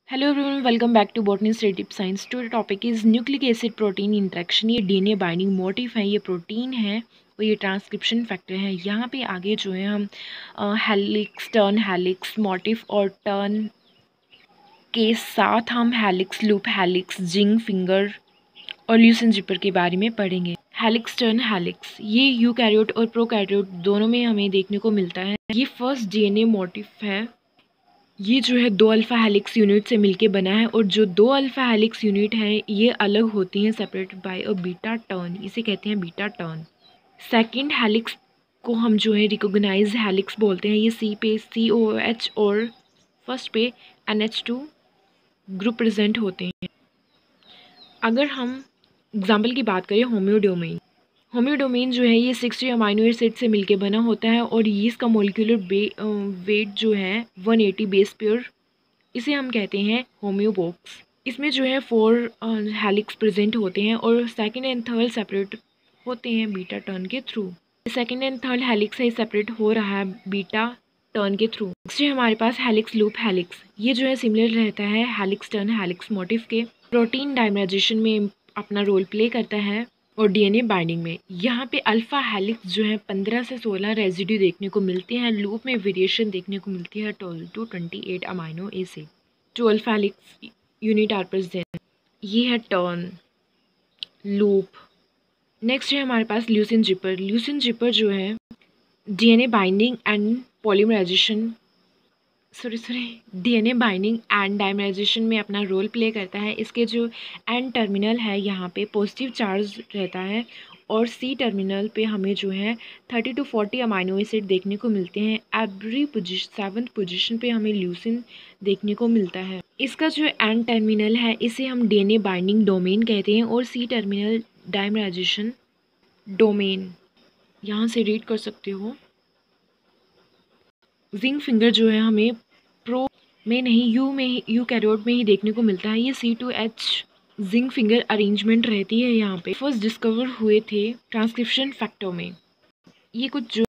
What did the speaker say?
Hello everyone, welcome back to botany study science. To topic is nucleic acid protein interaction. ये DNA binding motif है, ये protein है और ये transcription factor है। यहाँ पे आगे जो है हम हेलिक्स, टर्न हेलिक्स, मोटिफ और टर्न के साथ हम helix, loop helix, zinc finger और ल्यूसेंट जिपर के बारे में पढ़ेंगे। हेलिक्स, टर्न हेलिक्स ये यूकैरियोट और प्रोकैरियोट दोनों में हमें देखने को मिलता है। ये फर्स्ट डीएनए मोटिफ है। ये जो है दो अल्फ़ा हेलिक्स यूनिट से मिलके बना है और जो दो अल्फ़ा हेलिक्स यूनिट हैं ये अलग होती हैं, separated by a beta turn. इसे कहते हैं बीटा टर्न। सेकंड हेलिक्स को हम जो है रिकॉग्नाइज हेलिक्स बोलते हैं। ये सी पे COOH और फर्स्ट पे NH2 ग्रुप प्रेजेंट होते हैं। अगर हम एग्जाम्पल की बात करें, होम्योडोमेन। होम्योडोमेन जो है ये 60 अमाइनो एसिड से मिलके बना होता है और ये इसका मोलिकुलर वेट जो है 180 बेस पेयर। इसे हम कहते हैं होम्योबॉक्स। इसमें जो है 4 हेलिक्स प्रेजेंट होते हैं और सेकंड एंड थर्ड सेपरेट होते हैं बीटा टर्न के थ्रू। सेकंड एंड थर्ड हेलिक्स है सेपरेट हो रहा है बीटा टर्न के थ्रू। नेक्स्ट है हमारे पास हेलिक्स, लूप हेलिक्स। ये जो है सिमिलर रहता है हेलिक्स, टर्न हेलिक्स मोटिफ के। प्रोटीन डाइमराइजेशन में अपना रोल प्ले करता है और डीएनए बाइंडिंग में। यहाँ पे अल्फ़ा हेलिक्स जो है 15 से 16 रेजिड्यू देखने को मिलते हैं। लूप में वेरिएशन देखने को मिलती है 12 to 28 amino acid. 12 helix unit are present. ये है टर्न, लूप। नेक्स्ट है हमारे पास ल्यूसेंट जिपर। ल्यूसेंट जिपर जो है DNA binding and polymerization DNA binding and dimerization में अपना रोल प्ले करता है। इसके जो एंड टर्मिनल है यहाँ पे पॉजिटिव चार्ज रहता है और सी टर्मिनल पे हमें जो है 30 to 40 अमाइनो एसिड देखने को मिलते हैं। एवरी सेवंथ पोजीशन पे हमें ल्यूसिन देखने को मिलता है। इसका जो एंड टर्मिनल है इसे हम डीएनए बाइंडिंग डोमेन कहते हैं और सी टर्मिनल डाइमराइजेशन डोमेन। यहाँ से रीड कर सकते हो। जिंक फिंगर जो है हमें प्रो में नहीं, यू कैरियोट में ही देखने को मिलता है। ये C2H जिंक फिंगर अरेंजमेंट रहती है यहाँ पे। फर्स्ट डिस्कवर हुए थे ट्रांसक्रिप्शन फैक्टर में। ये कुछ जो